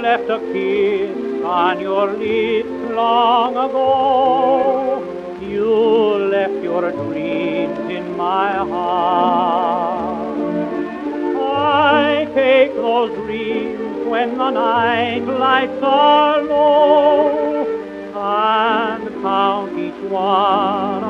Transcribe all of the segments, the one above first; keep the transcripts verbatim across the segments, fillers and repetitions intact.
left a kiss on your lips long ago. You left your dreams in my heart. I take those dreams when the night lights are low and count each one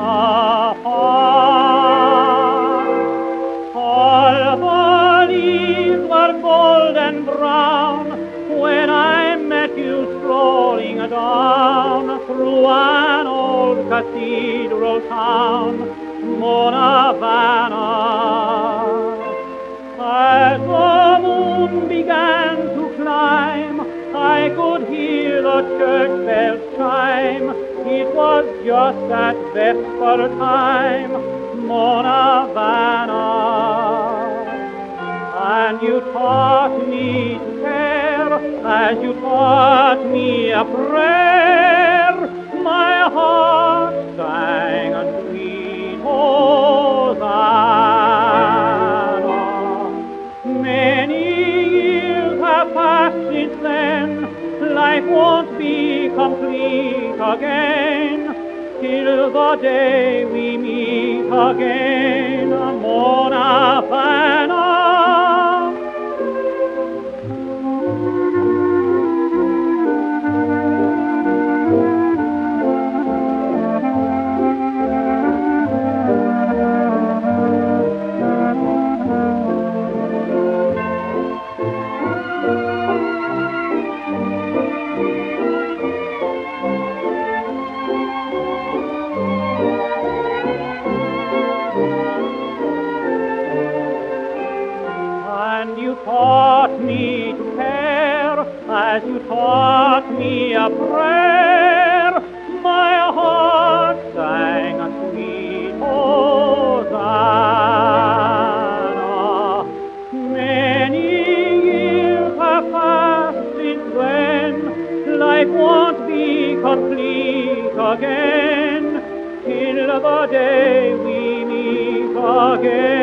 apart. All the leaves were golden brown when I met you strolling down through an old cathedral town, Monna Vanna. As the moon began to climb, I could hear the church bells chime. It was just at vesper time, Monna Vanna. And you taught me to care as you taught me a prayer. My heart sang a sweet hosanna. Many years have passed since then. Life won't be complete again till the day we meet again, Monna Vanna. And you taught me to care as you taught me a prayer. My heart sang a sweet hosanna. Many years have passed since then. Life won't be complete again till the day we meet again.